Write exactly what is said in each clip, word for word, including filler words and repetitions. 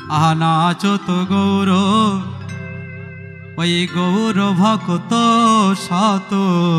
আহা নাচো তো গৌর ওই গৌর ভক্ত শত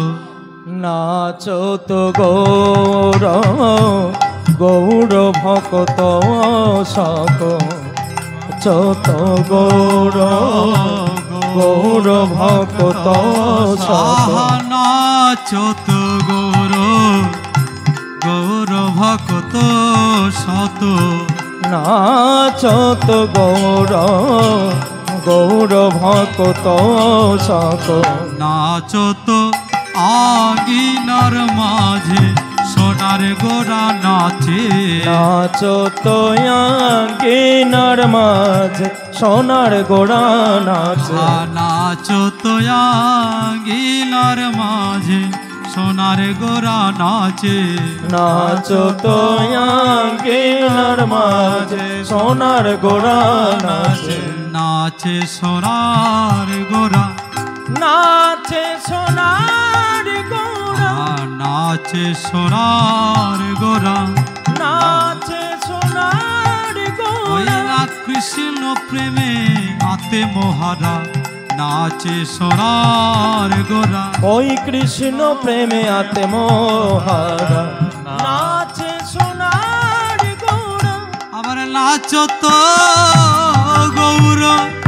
নাচো তো গৌর গৌর ভক্ত শত চত গৌর গৌর ভক্ত শত নাচো তো গৌর গৌর ভক্ত শত নাচো তো গৌর গৌর ভক্ত শত নাচো তো আগিনার মাঝে সোনার গোরা নাচে নাচো তো আঙ্গিনার মাঝে সোনার গোরা নাচে নাচো তো আগিনার মাঝে সোনার গোরা নাচে নাচো তো আঙ্গিনার মাঝে সোনার গোরা নাচে নাচে সোনার গোরা নাচে সোনার গোরা নাচে সোনার গোরা নাচে সোনার গোরা কৃষ্ণ প্রেমে আতে মহারা নাচে সোনার গোরা ওই কৃষ্ণ প্রেমে আতে মহারা নাচে সোনার গোরা আবার নাচো তো গৌর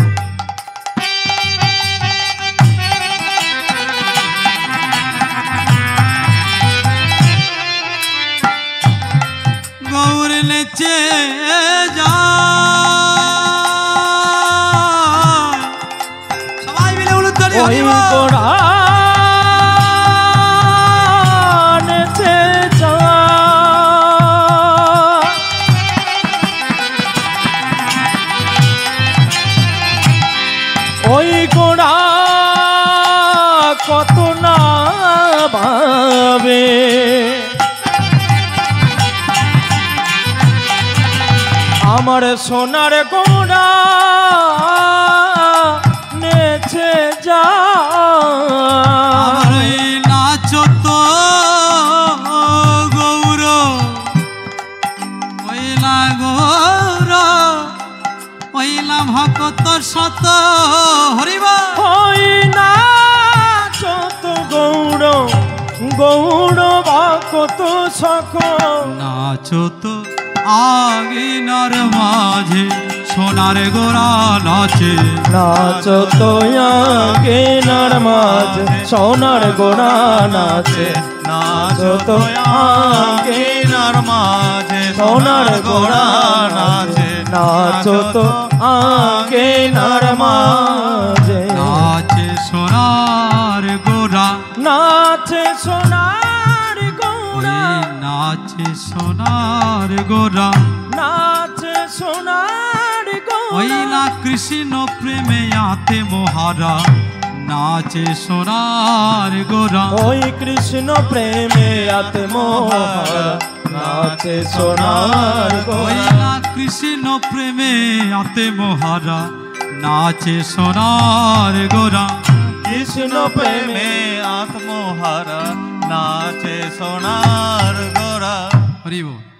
গৌর নেচে যা সবাই মিলে উলুধ্বনি ওই গোরা নেচে যা ওই গোরা কত না ভাবে আমার সোনার গোরা নেচে যা নাচো তো গৌর ওইলা গৌর ওইলা ভক্ত শত হরিবা ওই নাচো তো গৌর গৌর ভক্ত সখ নাচো তো আগিনার মাঝে সোনার গোরা নাচে নাচো তো আগিনার মাঝে সোনার গোরা নাচে নাচো তো আগিনার মাঝে সোনার গোরা নাচে নাচো তো আগিনার মাঝে নাচে সোনার গোরা নাচে সোনার গোরা নাচে সোনার গোরা নাচে সোনার গোরা ওই না কৃষ্ণ প্রেমে আতে মহারা নাচে সোনার গোরা ওই কৃষ্ণ প্রেমে আতে মহারা নাচে সোনার ওই গোরা না কৃষ্ণ প্রেমে আতে মহারা নাচে সোনার গোরা কৃষ্ণ প্রেমে আত্মহারা নাচে সোনার গোরা হরি বল।